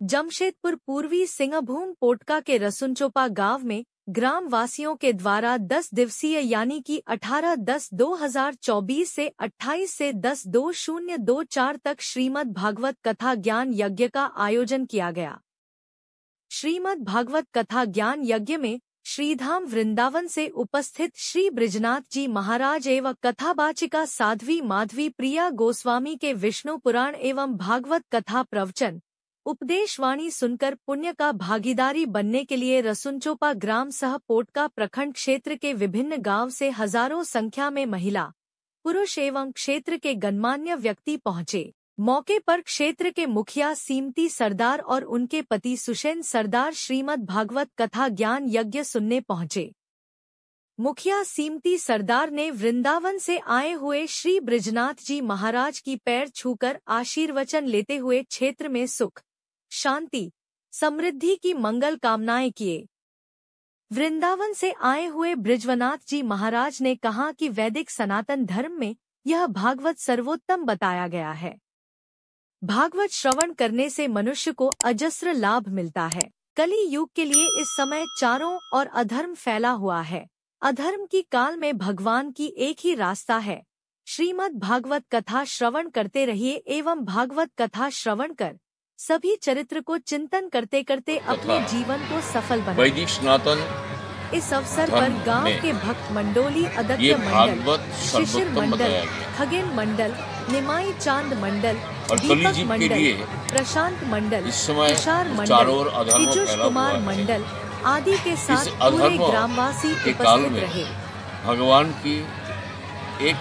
जमशेदपुर पूर्वी सिंहभूम पोटका के रसुनचोपा गांव में ग्राम वासियों के द्वारा 10 दिवसीय यानी कि 18-10-2024 से 28-10-2024 तक श्रीमद् भागवत कथा ज्ञान यज्ञ का आयोजन किया गया। श्रीमद् भागवत कथा ज्ञान यज्ञ में श्रीधाम वृंदावन से उपस्थित श्री बृजनाथ जी महाराज एवं कथावाचिका साध्वी माधवी प्रिया गोस्वामी के विष्णु पुराण एवं भागवत कथा प्रवचन उपदेश वाणी सुनकर पुण्य का भागीदारी बनने के लिए रसुनचोपा ग्राम सह पोटका प्रखंड क्षेत्र के विभिन्न गांव से हजारों संख्या में महिला, पुरुष एवं क्षेत्र के गणमान्य व्यक्ति पहुंचे। मौके पर क्षेत्र के मुखिया सीमती सरदार और उनके पति सुषेन सरदार श्रीमद् भागवत कथा ज्ञान यज्ञ सुनने पहुंचे। मुखिया सीमती सरदार ने वृंदावन से आए हुए श्री बृजनाथ जी महाराज की पैर छूकर आशीर्वचन लेते हुए क्षेत्र में सुख, शांति, समृद्धि की मंगल कामनाएं किए। वृंदावन से आए हुए बृजवनाथ जी महाराज ने कहा कि वैदिक सनातन धर्म में यह भागवत सर्वोत्तम बताया गया है। भागवत श्रवण करने से मनुष्य को अजस्र लाभ मिलता है। कली युग के लिए इस समय चारों ओर अधर्म फैला हुआ है। अधर्म की काल में भगवान की एक ही रास्ता है। श्रीमद् भागवत कथा श्रवण करते रहिए एवं भागवत कथा श्रवण कर सभी चरित्र को चिंतन करते करते अपने जीवन को सफल बनाएं। वैदिक सनातन इस अवसर पर गांव के भक्त मंडोली अदत्य मंडल, शिशिर मंडल, खगेन मंडल, निमाई चांद मंडल, दीपक मंडल, प्रशांत मंडल, तुषार मंडल, इजुष कुमार मंडल आदि के साथ पूरे ग्रामवासी उपस्थित रहे। भगवान की एक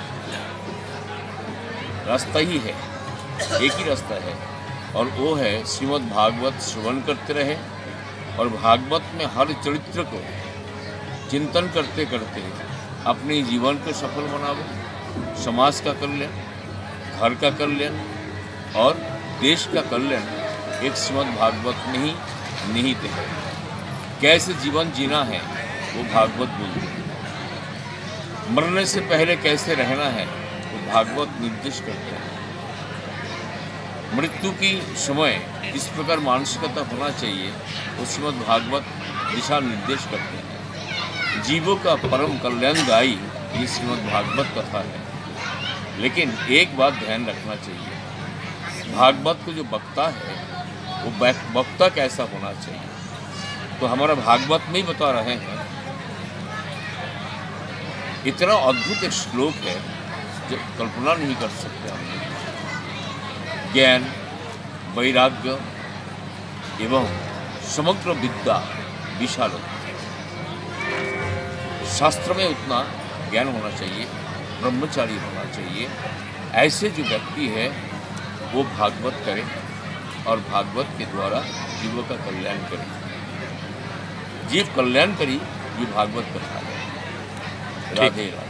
रास्ता ही है, एक ही रास्ता है और वो है श्रीमद् भागवत श्रवण करते रहे और भागवत में हर चरित्र को चिंतन करते करते अपने जीवन को सफल बनावे। समाज का कल्याण, घर का कल्याण और देश का कल्याण एक श्रीमद् भागवत में ही निहित है। कैसे जीवन जीना है वो भागवत बोलते हैं। मरने से पहले कैसे रहना है वो भागवत निर्देश करते हैं। मृत्यु की समय किस प्रकार मानसिकता होना चाहिए वो श्रीमद् भागवत दिशा निर्देश करते हैं। जीवों का परम कल्याणदायी ये श्रीमद् भागवत कथा है। लेकिन एक बात ध्यान रखना चाहिए, भागवत को जो वक्ता है वो वक्ता कैसा होना चाहिए। तो हमारा भागवत में ही बता रहे हैं। इतना अद्भुत एक श्लोक है जो कल्पना नहीं कर सकते हम। ज्ञान, वैराग्य एवं समग्र विद्या विशाल। शास्त्र में उतना ज्ञान होना चाहिए, ब्रह्मचारी होना चाहिए। ऐसे जो व्यक्ति है वो भागवत करे और भागवत के द्वारा जीवों का कल्याण करे। जीव कल्याण करी ये भागवत कथा है। राधे राधे।